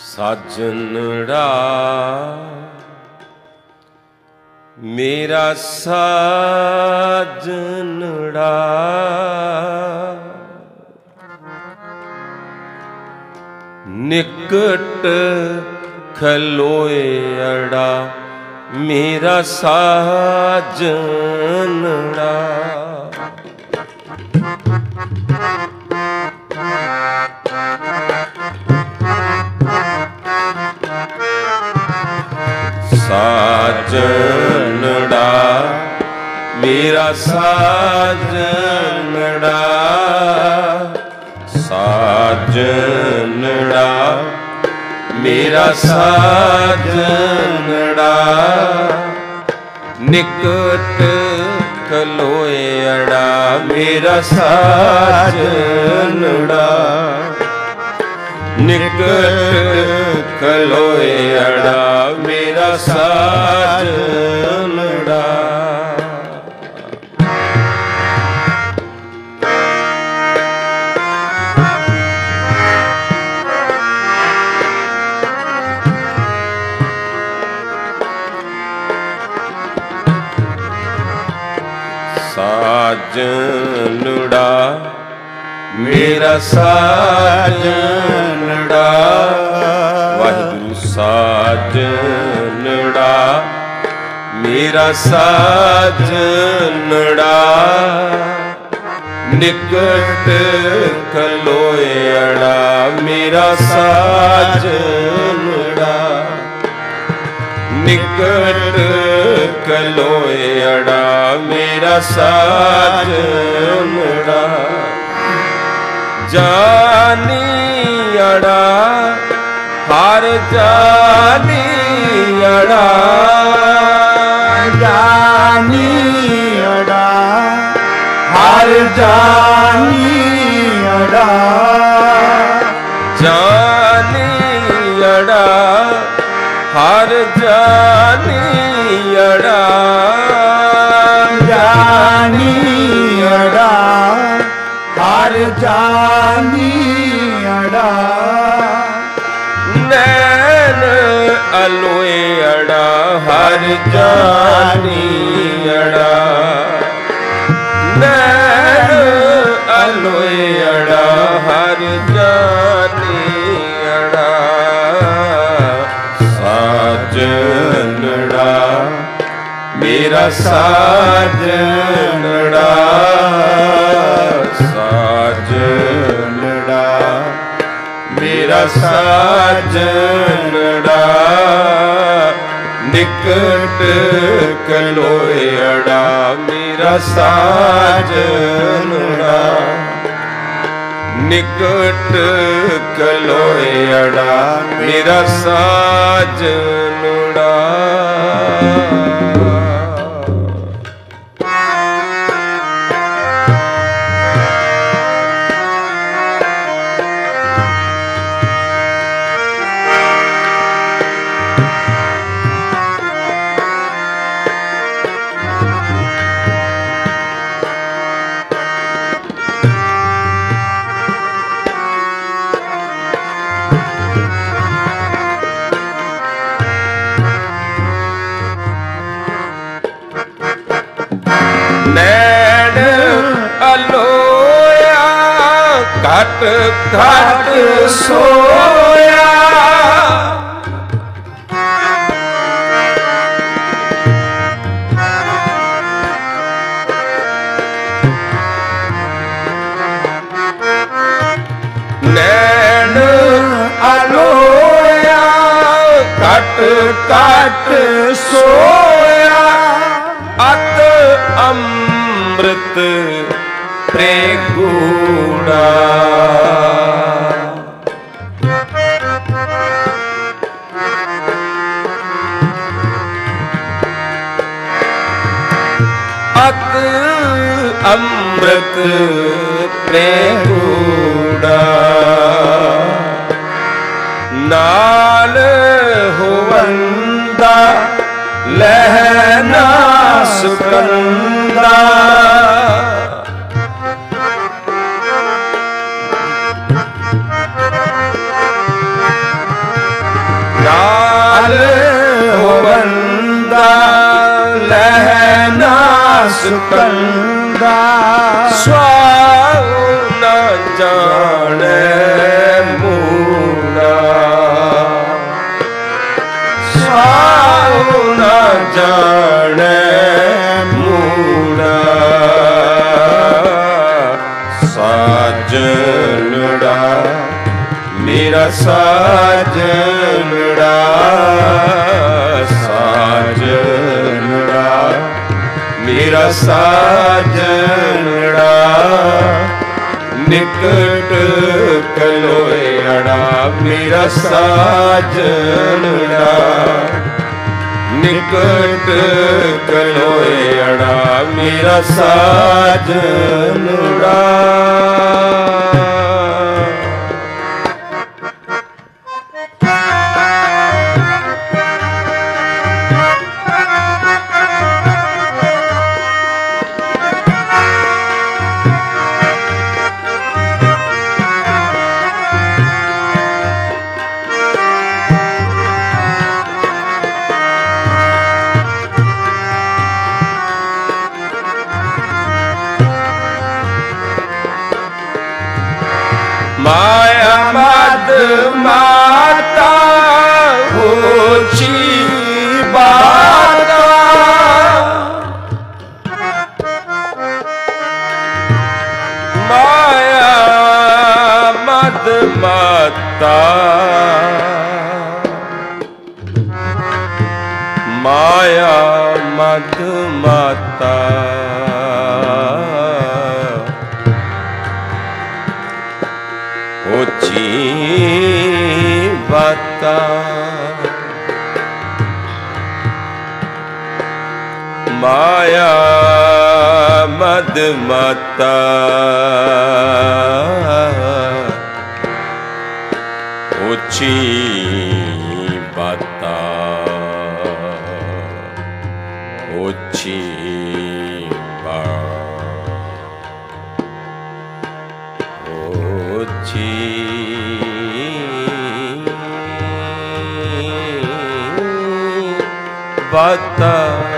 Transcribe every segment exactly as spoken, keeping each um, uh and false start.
ਸਾਜਨੜਾ ਮੇਰਾ ਸਾਜਨੜਾ ਨਿਕਟ ਖਲੋਏ ਅੜਾ ਮੇਰਾ ਸਾਜਨੜਾ ਸਾਜਨੜਾ ਮੇਰਾ ਸਾਜਨੜਾ ਸਾਜਨੜਾ ਮੇਰਾ ਸਾਜਨੜਾ ਨਿਕਟ ਖਲੋਏ ਅੜਾ ਮੇਰਾ ਸਾਜਨੜਾ ਨਿਕਟ ਖਲੋਏ ਅੜਾ ਮੇਰਾ ਸਾਜਨੜਾ ਸਾਜਨੜਾ ਮੇਰਾ ਸਾਜਨੜਾ ਵਾਹਿਗੁਰੂ ਸਾਜਨੜਾ ਮੇਰਾ ਸਾਜਨੜਾ ਨਿਕਟ ਖਲੋਏ ਅੜਾ ਮੇਰਾ ਸਾਜਨੜਾ ਨਿਕਟ ਖਲੋਏ ਅੜਾ ਮੇਰਾ ਸਾਜਨੜਾ ਜਾਨੀ ਅੜਾ ਹਰ ਜਾਨੀ ਅੜਾ ਜਾਨੀ ਅੜਾ ਹਰ ਜਾਨੀ ਅੜਾ ਜਾਨੀ ਅੜਾ ਹਰ ਜਾਨੀ ਅੜਾ ਜਾਨੀ ਅੜਾ ਹਰ ਜਾਨੀ ਅੜਾ ਨੈਣ ਅਲੋਏ ਅੜਾ ਹਰ ਜਾਨੀ ਅੜਾ ਨੈਣ ਅਲੋਏ ਅੜਾ ਹਰ ਜਾਨੀ ਅੜਾ ਸਾਜਨੜਾ ਮੇਰਾ ਸਾਜਨੜਾ ਸਾਜਨੜਾ ਮੇਰਾ ਸਾਜਨੜਾ ਨਿਕਟ ਖਲੋਏ ਅੜਾ ਮੇਰਾ ਸਾਜਨੜਾ ਨਿਕਟ ਖਲੋਏ ਅੜਾ ਮੇਰਾ ਸਾਜਨੜਾ ਨੈਣ ਅਲੋਇਆ ਘਟ ਘਟ ਸੋਇਆ ਨੈਣ ਅਲੋਇਆ ਘਟ ਘਟ ਸੋਇਆ ਅਤ ਅੰਮ੍ਰਿਤ ਪ੍ਰੇਗੂੜਾ ਅਤ ਅੰਮ੍ਰਿਤ ਪ੍ਰੇਗੂੜਾ ਨਾਲ ਹੋਵੰਦਾ ਲਹਿ ਨਾ ਸੁਕੰਦਾ कंदा स्वाऊ न जाने मूड़ा स्वाऊ न जाने मूड़ा साजनड़ा मेरा साजनड़ा साजनड़ा मेरा साजनड़ा निकट कलोयड़ा मेरा साजनड़ा निकट कलोयड़ा मेरा साजनड़ा माया मद माता ऊंची बाता माया मद माता माया मद माता ऊंची बाता माया मद माता ऊंची बाता ऊंची बाता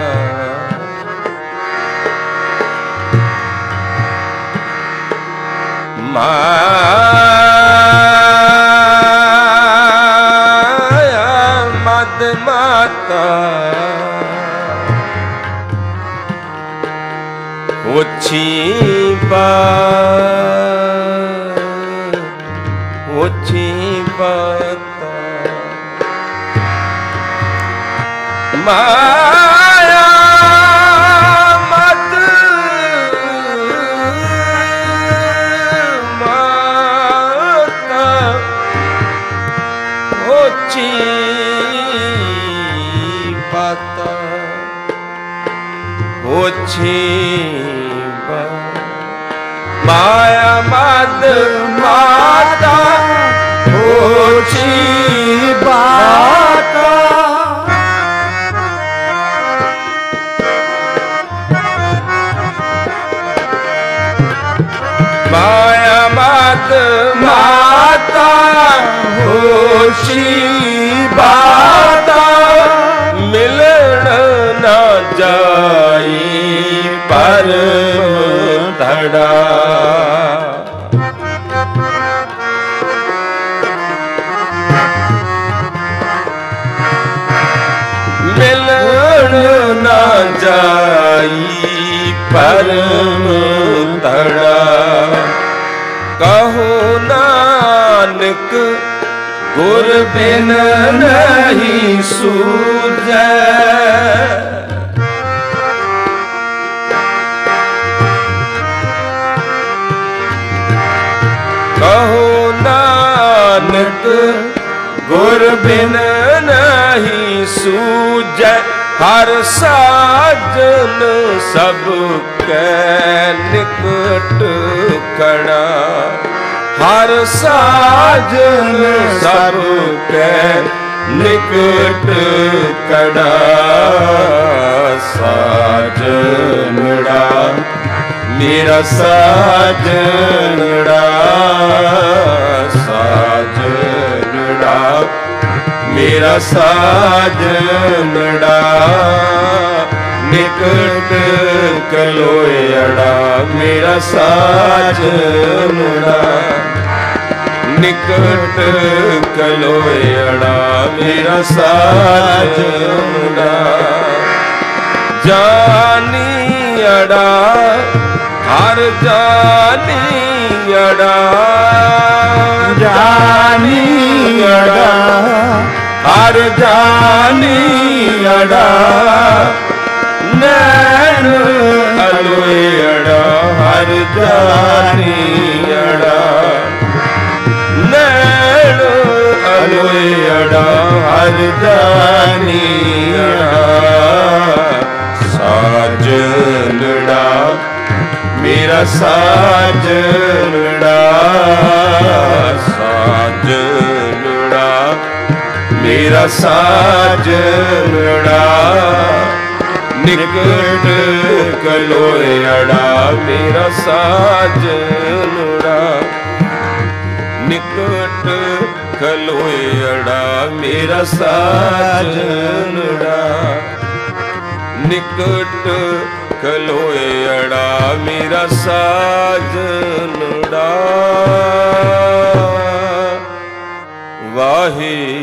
माया मद माता ऊंची बात ऊंची बाता माया मद माता ऊंची बाता ऊंची माया मद माता ऊंची बाता माया मद माता ऊंची बाता मिलन न जाई परम धड़ा मिलन न जाई परम धड़ा कहो नानक गुर बिन नहीं सूझै कहो नानक गुर बिन नहीं सूझै हर साजन सब कै निकट खड़ा हर साजन सब कै निकट खड़ा साजनड़ा मेरा साजनड़ा साजनड़ा मेरा साजनड़ा ਨਿਕਟ ਕਲੋਇੜਾ ਮੇਰਾ ਸਾਜਨੜਾ ਨਿਕਟ ਕਲੋਇੜਾ ਮੇਰਾ ਸਾਜਨੜਾ ਜਾਨੀੜਾ ਹਰ ਜਾਨੀੜਾ ਜਾਨੀੜਾ ਹਰ ਜਾਨੀੜਾ ਨੈਣ ਅਲੋਇੜਾ ਹਰ ਜਾਨੀੜਾ ਨੈਣ ਅਲੋਇੜਾ ਹਰ ਜਾਨੀੜਾ ਸਾਜਨੜਾ ਮੇਰਾ ਸਾਜਨੜਾ ਸਾਜਨੜਾ ਮੇਰਾ ਸਾਜਨੜਾ ਨਿਕਟ ਕਲੋਇੜਾ ਮੇਰਾ ਸਾਜਨੜਾ ਨਿਕਟ ਕਲੋਇੜਾ ਮੇਰਾ ਸਾਜਨੜਾ ਨਿਕਟ ਕਲੋਇੜਾ ਮੇਰਾ ਸਾਜਨੜਾ ਵਾਹੀ